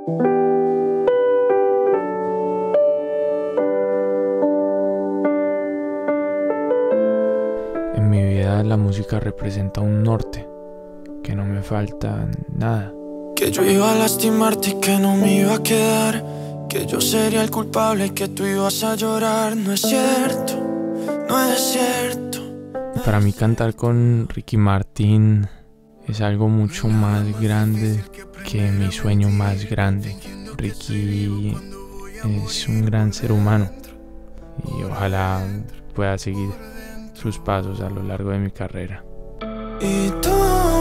En mi vida la música representa un norte, que no me falta nada. Que yo iba a lastimarte y que no me iba a quedar, que yo sería el culpable y que tú ibas a llorar. No es cierto, no es cierto. Para mí cantar con Ricky Martin es algo mucho más grande que mi sueño más grande. Ricky es un gran ser humano y ojalá pueda seguir sus pasos a lo largo de mi carrera. Y tú,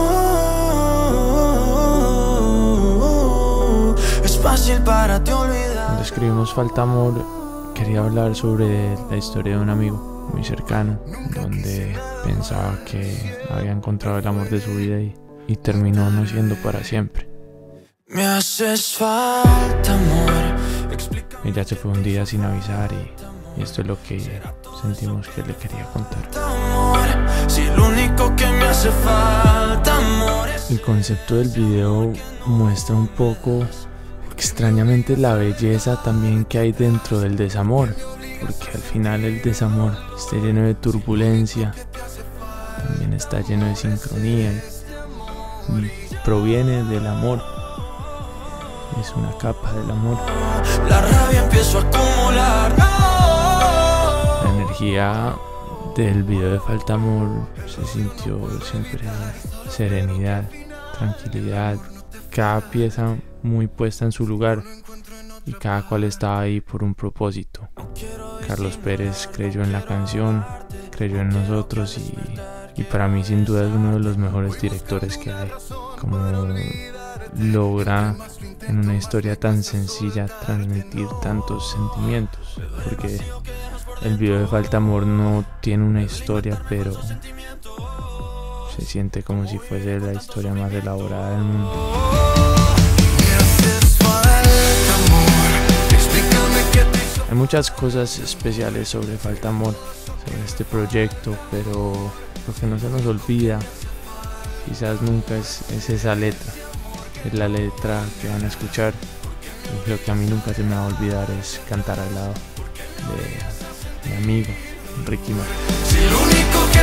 es fácil para ti olvidar. Cuando escribimos Falta Amor, quería hablar sobre la historia de un amigo muy cercano, donde pensaba que había encontrado el amor de su vida y terminó no siendo para siempre. Me haces falta, amor. Ella se fue un día sin avisar y esto es lo que sentimos que le quería contar. Si lo único que me hace falta, amor, es... El concepto del video muestra un poco, extrañamente, la belleza también que hay dentro del desamor, porque al final el desamor está lleno de turbulencia, también está lleno de sincronía y proviene del amor. Es una capa del amor. La rabia empiezo a acumular. La energía del video de Falta Amor se sintió siempre serenidad, tranquilidad, cada pieza muy puesta en su lugar y cada cual estaba ahí por un propósito. Carlos Pérez creyó en la canción, creyó en nosotros y para mí sin duda es uno de los mejores directores que hay. Como logra en una historia tan sencilla transmitir tantos sentimientos, porque el video de Falta Amor no tiene una historia, pero se siente como si fuese la historia más elaborada del mundo. Hay muchas cosas especiales sobre Falta Amor, sobre este proyecto, pero lo que no se nos olvida quizás nunca es esa letra. Es la letra que van a escuchar y lo que a mí nunca se me va a olvidar es cantar al lado de mi amigo Ricky Martin.